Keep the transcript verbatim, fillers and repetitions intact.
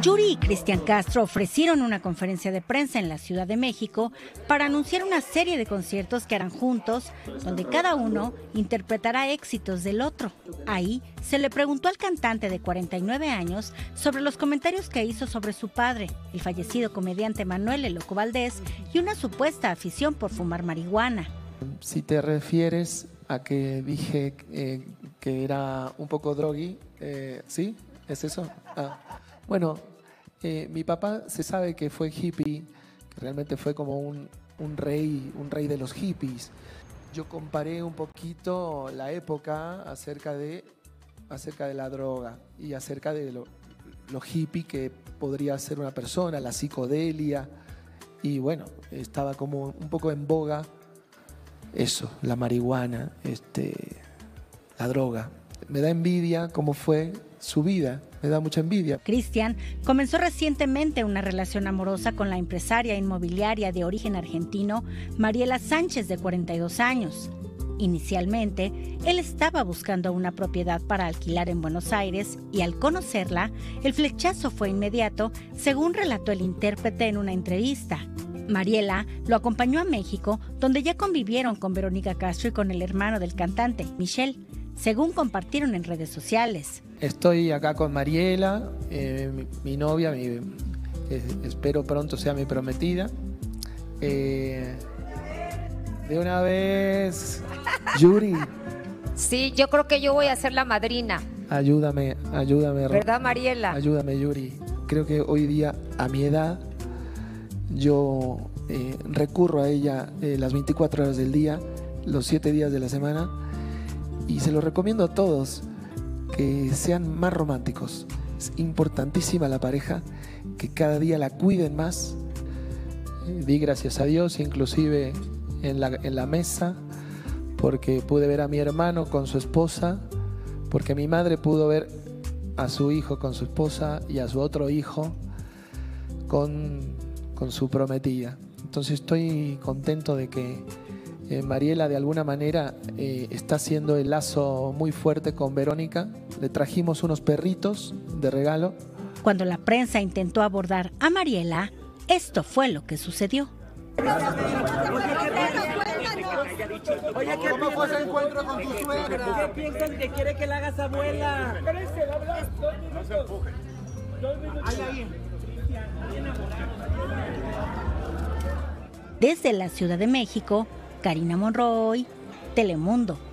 Yuri y Cristian Castro ofrecieron una conferencia de prensa en la Ciudad de México para anunciar una serie de conciertos que harán juntos, donde cada uno interpretará éxitos del otro. Ahí se le preguntó al cantante de cuarenta y nueve años sobre los comentarios que hizo sobre su padre, el fallecido comediante Manuel El Loco Valdés, y una supuesta afición por fumar marihuana. Si te refieres a que dije eh, que era un poco drogui, eh, ¿sí? ¿Es eso? Ah. Bueno, eh, mi papá se sabe que fue hippie, que realmente fue como un, un rey, un rey de los hippies. Yo comparé un poquito la época acerca de, acerca de la droga y acerca de lo, lo hippie que podría ser una persona, la psicodelia. Y bueno, estaba como un poco en boga eso, la marihuana, este, la droga. Me da envidia cómo fue su vida, me da mucha envidia. Cristian comenzó recientemente una relación amorosa con la empresaria inmobiliaria de origen argentino Mariela Sánchez, de cuarenta y dos años. Inicialmente, él estaba buscando una propiedad para alquilar en Buenos Aires y al conocerla, el flechazo fue inmediato, según relató el intérprete en una entrevista. Mariela lo acompañó a México, donde ya convivieron con Verónica Castro y con el hermano del cantante, Michel, según compartieron en redes sociales. Estoy acá con Mariela, eh, mi, mi novia, mi, eh, espero pronto sea mi prometida. Eh, de una vez, Yuri. Sí, yo creo que yo voy a ser la madrina. Ayúdame, ayúdame. ¿Verdad, Mariela? Ayúdame, Yuri. Creo que hoy día, a mi edad, yo eh, recurro a ella eh, las veinticuatro horas del día, los siete días de la semana, y se lo recomiendo a todos, que sean más románticos. Es importantísima la pareja, que cada día la cuiden más. Eh, di gracias a Dios, inclusive en la, en la mesa, porque pude ver a mi hermano con su esposa, porque mi madre pudo ver a su hijo con su esposa y a su otro hijo con, con su prometida. Entonces estoy contento de que Eh, Mariela de alguna manera eh, está haciendo el lazo muy fuerte con Verónica. Le trajimos unos perritos de regalo. Cuando la prensa intentó abordar a Mariela, esto fue lo que sucedió. Oye, ¿cómo fue ese encuentro con tu suegra? ¿Qué piensan que quiere que la hagas abuela? No se empuje. Desde la Ciudad de México, Karina Monroy, Telemundo.